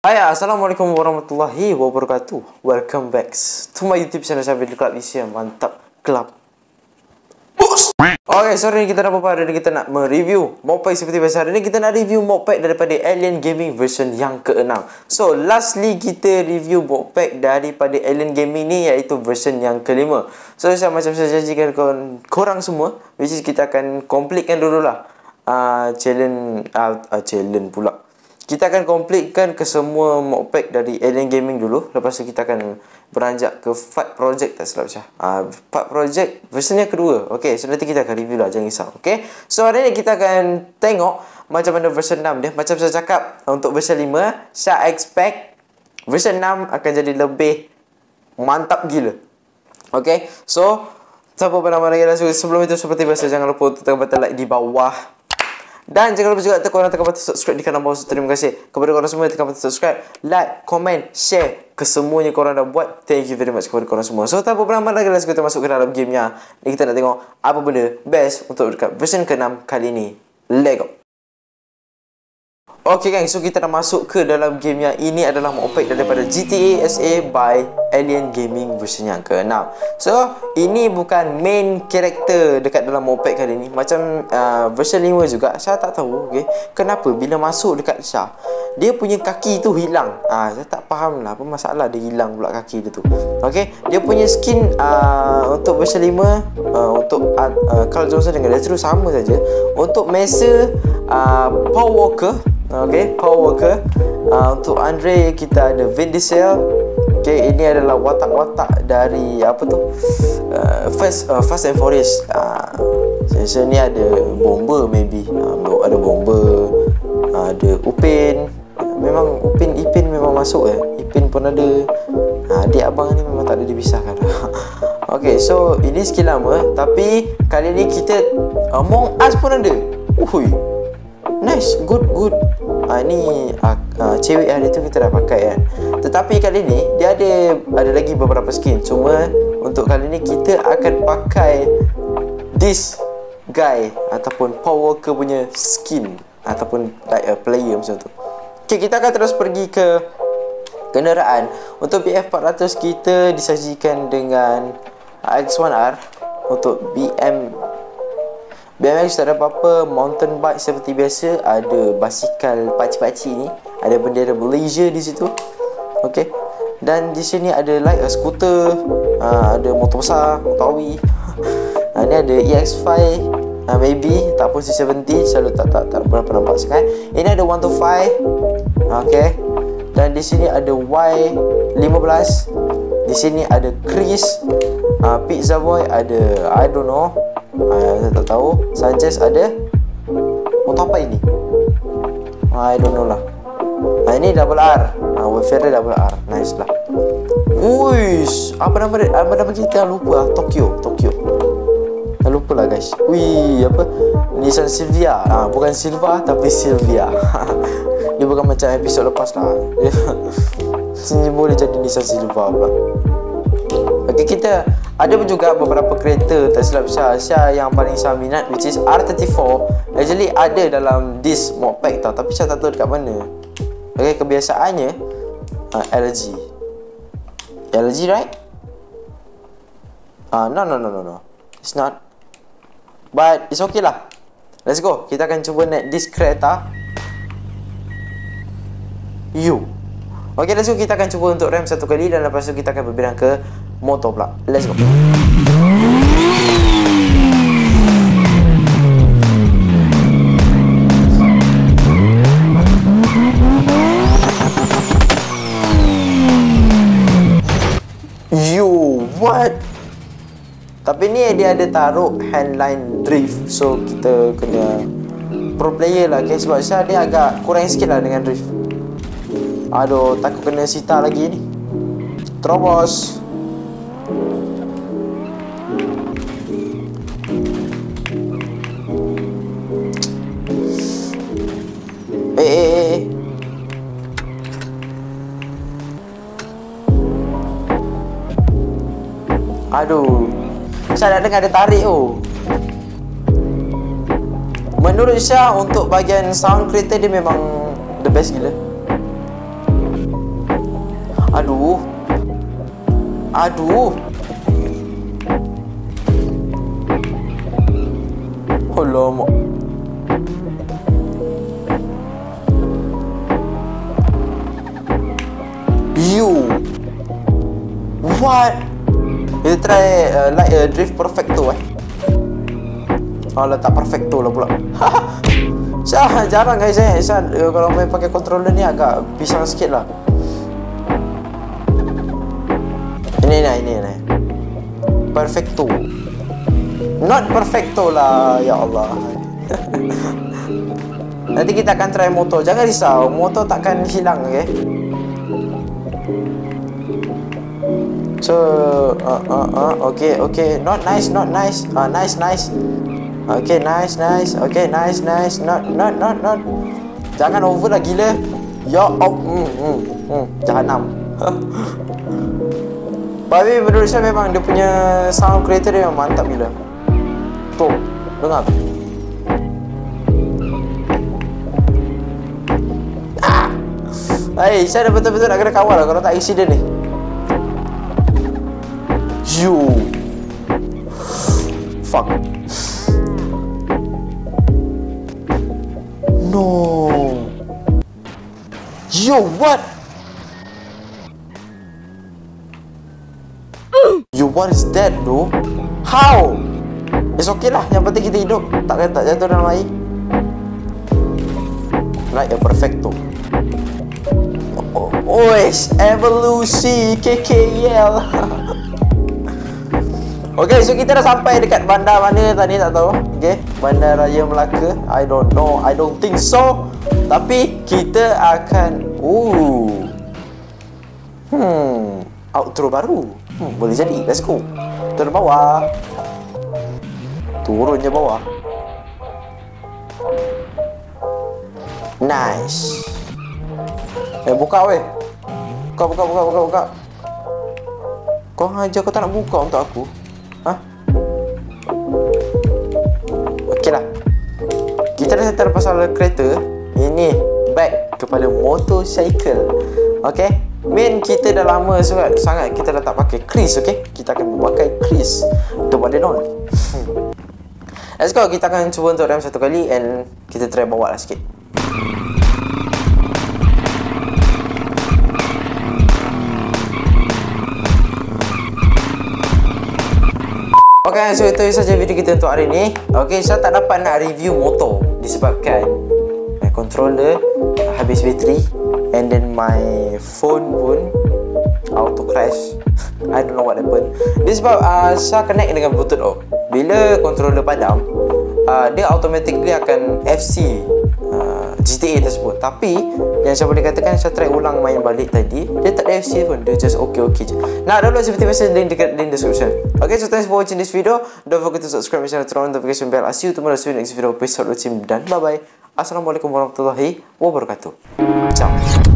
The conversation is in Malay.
Hai, Assalamualaikum warahmatullahi wabarakatuh. Welcome back to my YouTube channel Syafil Club Asia. Mantap Club. Okay, so hari ni kita nak apa? Hari ni kita nak mereview modpack seperti biasa. Hari ni kita nak review modpack daripada Alien Gaming version yang ke-6. So, lastly kita review modpack daripada Alien Gaming ni, iaitu version yang ke-5. So, macam saya janjikan korang semua, which is kita akan completekan dululah challenge pula. Kita akan completekan ke semua modpack dari Alien Gaming dulu. Lepas tu kita akan beranjak ke Fight Project, tak silap Syah. Fight Project version yang kedua. Okay, so nanti kita akan review lah, jangan risau. Okay, so hari ni kita akan tengok macam mana version 6 dia. Macam saya cakap, untuk version 5 Syah expect version 6 akan jadi lebih mantap gila. Okay, so siapa bernama lagi langsung. Sebelum itu seperti biasa, jangan lupa untuk tekan button like di bawah. Dan jangan lupa juga korang tekan button subscribe di kanan bawah. Terima kasih kepada korang semua yang tekan button subscribe, like, komen, share kesemuanya korang dah buat. Thank you very much kepada korang semua. So tanpa berlama lagi, let's kita masuk ke dalam gamenya. Ni kita nak tengok apa benda best untuk dekat version ke-6 kali ni. Let's go. Okay guys, so kita dah masuk ke dalam game yang ini adalah modpack daripada GTA SA by Alien Gaming version yang ke-6. So, ini bukan main character dekat dalam modpack kali ni. Macam version 5 juga, Syah tak tahu, okay, kenapa bila masuk dekat Syah, dia punya kaki tu hilang. Saya tak faham lah apa masalah dia hilang pula kaki dia tu. Okay, dia punya skin untuk version 5, untuk Carl Johnson dengan Destro sama saja. Untuk Mesa, Paul Walker, okay, Paul Walker. Untuk Andre kita ada Vin Diesel. Okay, ini adalah watak-watak dari apa tu, Fast and Furious. Saya ni ada Bomber maybe, ada Bomber, ada Upin. Memang Ipin memang masuk Ipin pun ada. Adik abang ni memang tak ada dipisahkan. Okay, so ini skill lama, tapi kali ni kita Among Us pun ada. Uhui, nice, good. Ni cewek hari tu kita dah pakai kan. Tetapi kali ni dia ada lagi beberapa skin. Cuma untuk kali ni kita akan pakai this guy ataupun Paul Walker punya skin, ataupun like a player macam tu. Okay, kita akan terus pergi ke kenderaan. Untuk BF400 kita disajikan dengan X1R. Untuk BMX tak ada apa-apa. Mountain bike seperti biasa. Ada basikal pakcik-pakcik ni. Ada bendera Malaysia di situ. Okay, dan di sini ada like a scooter, ada motor besar, motor awi. Ni ada EX5, maybe tak pun C70, selalu tak berapa nampak sangat. Ini ada 125. Okay, dan di sini ada Y15. Di sini ada Chris, Pizza Boy ada, I don't know, saya tak tahu. Sanchez ada. Motor apa ini? I don't know lah. Ini double R, Wayfarer double R. Nice lah. Uish, apa nama kita? Lupa. Tokyo. Lupa lah guys. Wih, apa? Nissan Silvia. Bukan Silva tapi Silvia. Dia bukan macam episod lepas lah. Sini boleh jadi Nissan Silva pula. Okay, kita ada pun juga beberapa kereta, tak silap Syah yang paling Syah minat, which is R34. Actually ada dalam this modpack tau, tapi Syah tak tahu dekat mana. Okay, kebiasaannya LG right? No, it's not, but it's okay lah. Let's go, kita akan cuba naik this kereta. Okay, let's go, kita akan cuba untuk rem satu kali. Dan lepas tu kita akan berpindah ke motor pula. Let's go. What? Tapi ni dia ada taruh handline drift. So kita kena pro player lah, okay? Sebab Syah dia agak kurang sikit lah dengan drift. Aduh, takut kena sita lagi ni. Terobos. Aduh, Syah nak dengar dia tarik tu. Menurut Syah untuk bahagian sound kereta dia memang the best gila. Aduh. Aduh. Alamak. You. What? Kita try like a drift perfecto Alah, tak perfecto lah pula. Jarang guys kalau main pakai controller ni agak pisang sikit lah. Ini perfecto. Not perfecto lah, ya Allah. Nanti kita akan try motor. Jangan risau, motor takkan hilang, okay? So, okay. Not nice. Nice. Okay, nice. Okay, nice. Not. Jangan over lah, gila. Ya, jahanam. Tapi menurut saya memang dia punya sound creator dia memang mantap gila. Tuh, dengar. Saya dah betul-betul nak kena kawal lah kalau tak accident ni. You. Fuck. No. Yo, what? You, what is that, bro? How? It's okay lah, yang penting kita hidup. Tak jatuh dalam air. Like a perfecto. Oish, evolusi KKL. Okay, so kita dah sampai dekat bandar mana tadi tak tahu. Okay, Bandar Raya Melaka. I don't know, I don't think so. Tapi kita akan outro baru. Boleh jadi, let's go. Turun bawah. Turun je bawah. Nice. Buka weh. Buka. Kau aja kau tak nak buka untuk aku. Hah? Okey lah. Kita dah settle pasal kereta. Ini back kepada motorcycle. Okay, main kita dah lama sangat kita dah tak pakai Chris. Okay, kita akan memakai Chris the one and all. Let's go, kita akan cuba untuk rem satu kali and kita try bawa lah sikit. Okay, so itu saja video kita untuk hari ni. Okay, saya tak dapat nak review motor disebabkan my controller habis bateri and then my phone pun auto crash. I don't know what happened. This sebab saya connect dengan Bluetooth. Bila controller padam, dia automatically akan FC GTA tersebut. Tapi yang saya boleh katakan, saya try ulang main balik tadi, dia tak ada FC pun, dia just okay je. Nah, download seperti biasa, link dekat link description. Okay, so thanks for watching this video. Don't forget to subscribe my channel, turn on notification bell. I'll see you tomorrow, see you next video. Peace out, team, dan bye bye. Assalamualaikum warahmatullahi wabarakatuh. Ciao.